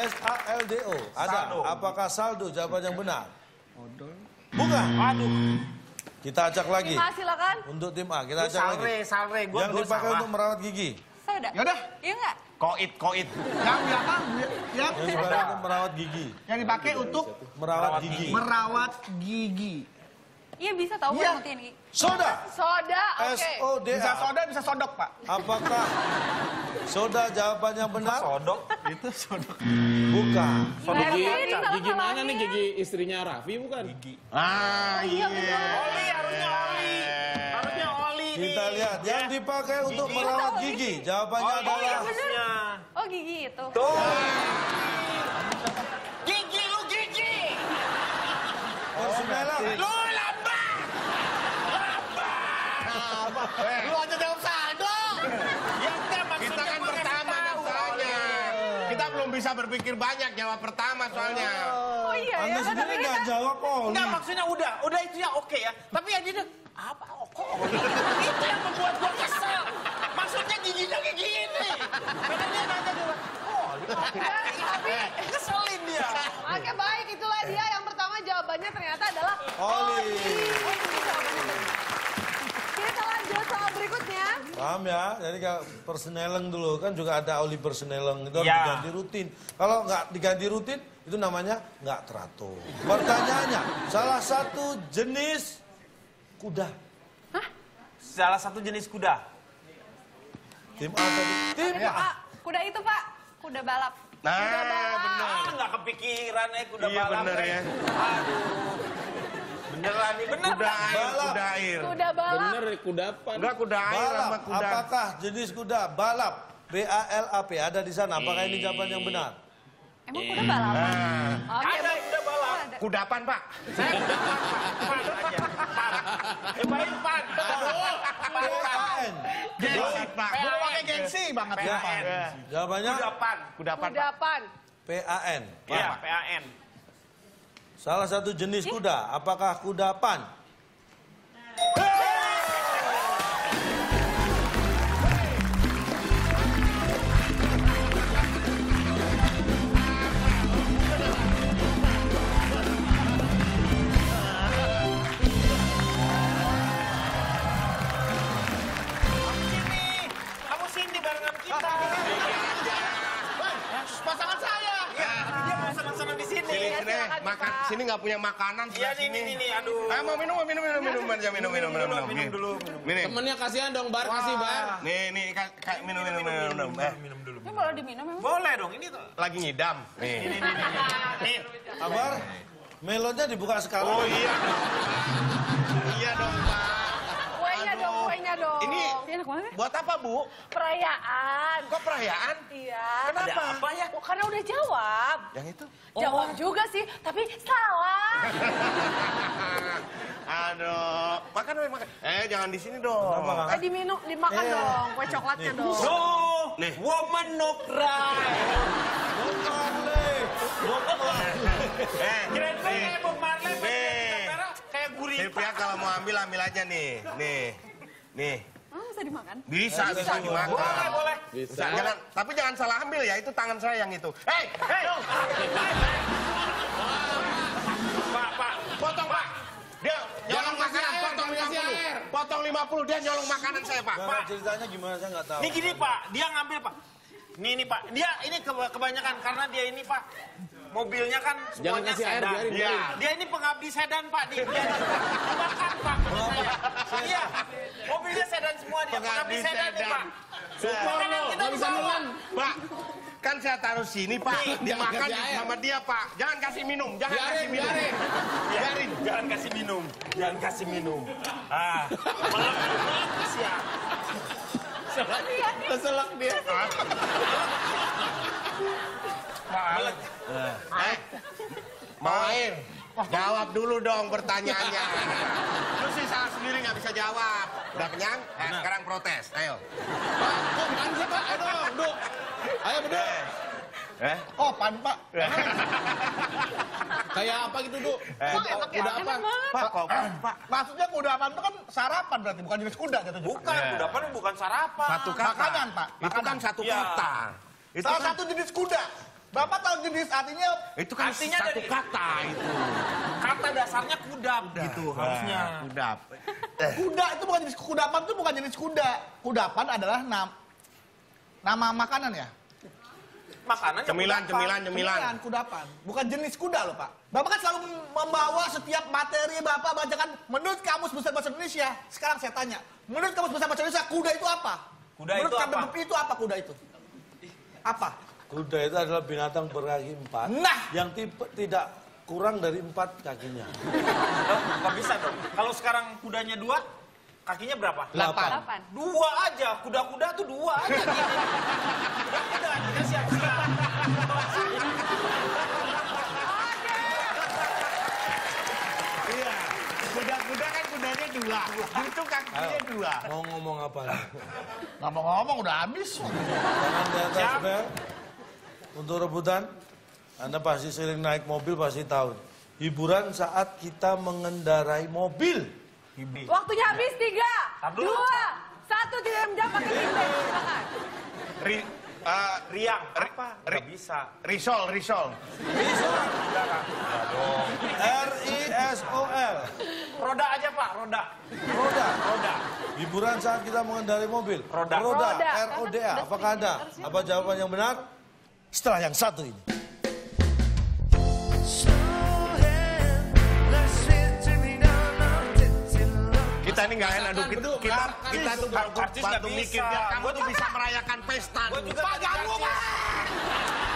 SALDO. Ada. Saldo. Apakah saldo jawaban yang benar? Odol. Bukan. Aduh. Kita acak lagi. Tim A silakan. Untuk tim A, kita acak lagi. Salre. Yang dipakai untuk merawat gigi. Soda. Ya udah. Iya nggak? Koit. Yang apa? Yang Yang dipakai untuk merawat gigi. yang dipakai untuk Merawat gigi. merawat gigi. Iya bisa tahu Iya. buat ini. Soda. Soda. Oke. SODA. Bisa soda, bisa sodok, Pak. Apakah soda jawaban yang benar? Sodok. Itu sodok. Bukan. Gigi mana nih? Gigi istrinya Raffi bukan? Ah, iya. Harusnya oli nih. Kita lihat yang dipakai untuk merawat gigi. Jawabannya Oh adalah iya bener. Oh gigi itu. Tuh. Gigi lu gigi. Persmelang. Lu lambat. Lu aja jawab saldo. Ya udah maksudnya Kita kan gua pertama kasih tahu. masalahnya. Kita belum bisa berpikir banyak jawab pertama soalnya. Oh iya ya. Anda sendiri nggak jawab Oli. Enggak, maksudnya udah itu ya oke ya. Tapi ya dia apa kok itu yang membuat gua kesel. Maksudnya giginya kayak gini. Karena dia nanya dulu. Oh, tapi keselin dia. Oke baik itulah dia yang pertama jawabannya ternyata adalah Oli. Kita lanjut soal berikutnya. Paham ya? Jadi kalau Persneleng dulu kan juga ada Oli Persneleng itu harus Ya. diganti rutin. Kalau nggak diganti rutin itu namanya nggak teratur. Pertanyaannya, salah satu jenis kuda. Salah satu jenis kuda. Tim A tadi. Tim A. Pak, kuda itu Pak, kuda balap. Nah, Kuda balap. benar. Nggak kepikiran kuda Iya balap. bener ya. Aduh. Beneran nih, bener. Kuda air, Balap. kuda air. Kuda balap. Bener kudapan. Enggak kuda air Balap. sama kuda. Apakah jenis kuda balap? BALAP ada di sana. Apakah ini jawaban yang benar? Emang kuda balap? Nah, Oke, Ada baik. kuda balap. Ada. kudapan, Pak. Saya kudapan, Pan aja. Baik, Pan. PAN. Gengsi, Pak. Gua pakai gengsi banget ya, Pak. Jawabannya Kudapan. Kudapan, Pak. Kudapan. PAN. Iya, PAN. Salah satu jenis kuda. Apakah kudapan? Kamu sini barengan kita. Pasangan saya. Dia mau senang-senang di sini. Sini, Iya, sini. silakan, Makan. Pak. Sini nggak punya makanan Iya, sebelah sini. nih, aduh. Mau minum aja, minum. Minum dulu. Minum. Temennya kasihan dong, Bar. Kasih, Bar. Nih, minum. Minum dulu. Ini boleh diminum emang? Boleh dong, ini tuh. Lagi ngidam. Nih. Nih, Abar, melonnya dibuka sekarang. Oh iya. Iya dong, Pak. Kuenya dong, kuenya dong. Ini enak banget. buat apa, Bu? Perayaan. Kok perayaan? Iya. Kenapa? ada apa ya? Oh, karena udah jawab. Yang itu? Jawab juga sih, tapi salah. Aduh, makan. Jangan di sini dong. Diminum, dimakan dong, kue coklatnya dong. Duh, Nih. woman no cry. Kirain gue kayak Bob Marley, kayak gurita. Silvia kalau mau ambil aja nih. Nih. Oh, bisa dimakan? Bisa dimakan. Boleh. Bisa. Tapi jangan salah ambil ya, itu tangan saya yang itu. Hei! Pak. Potong, Pak. Dia nyolong makanan, potong kasih 50. air. Potong 50, dia nyolong makanan saya, Pak. Pak, ceritanya gimana saya nggak tahu. Ini gini, Pak. Dia ngambil, Pak. Ini, Pak. Dia ini kebanyakan karena dia ini, Pak. Mobilnya kan Jangan semuanya kasih air, sedan. biarin, Iya. biarin. Dia ini pengabdi sedan, Pak. Dia makan, Pak. Iya. Mobilnya sedan semua dia. Pengabdi sedan, nih, Pak. Support lo, Kita nggak bisa dibawa. minum. Pak, kan saya taruh sini, Pak. Dimakan kasih air. sama dia, Pak. Jangan kasih minum, jangan kasih minum. Biarin. Jangan kasih minum. Jangan kasih minum. Ah, melek siap. Keselak dia. Mau air? Jawab dulu dong pertanyaannya. Lu sih salah sendiri nggak bisa jawab. Udah kenyang? Sekarang protes. Ayo. Kok bukan sih, Pak? Ayo dong, Duk. Ayo, beduk. Oh, pan, Pak. Kayak apa gitu, Duk? Udah apa? Pak. Maksudnya kudapan itu kan sarapan berarti, bukan jenis kuda gitu. Bukan, kudapan bukan sarapan. Satu kata. Makanan, Pak. Itu kan satu Iya. kata. Itu Salah kan satu jenis kuda. Bapak tahu jenis artinya? Itu kan Artinya satu dari- kata itu. Kata dasarnya kudap gitu harusnya. Kudap. Kuda itu bukan jenis kudapan, itu bukan jenis kuda. Kudapan adalah nama makanan ya. Makanan Cemilan. Kudapan. Bukan jenis kuda loh, Pak. Bapak kan selalu membawa setiap materi Bapak bacakan menurut Kamus Besar Bahasa Indonesia. Sekarang saya tanya, menurut Kamus Besar Bahasa Indonesia, kuda itu apa? Kuda menurut itu apa? KBBI itu apa kuda itu? Apa? Kuda itu adalah binatang berkaki 4 Nah. yang tidak kurang dari 4 kakinya. Nggak bisa dong. Kalau sekarang kudanya 2, kakinya berapa? 8. 2 aja. Kuda-kuda tuh 2 aja. Kuda-kuda kita siap-siap. Iya. Kuda-kuda kan kudanya 2. Itu kakinya 2. Mau ngomong apa nih? Ngomong-ngomong udah habis. Tangan di atas bel. Untuk rebutan, Anda pasti sering naik mobil, pasti tahu. Hiburan saat kita mengendarai mobil. Waktunya habis 3, Tar dulu. 2, 1 tidak menjawab pakai feedback. Silakan. Riang. Apa? Nggak bisa. Risol. RISOL. Roda aja Pak, roda. Roda. Hiburan saat kita mengendarai mobil. Roda. RODA. Roda. Apakah ada? Apa jawaban yang benar? Setelah yang satu ini. Kita ini nggak enak, kita tuh Artis nggak bantu bisa. mikir biar kamu Gua tuh bisa merayakan pesta. Gue juga Pak, ganggu, Pak!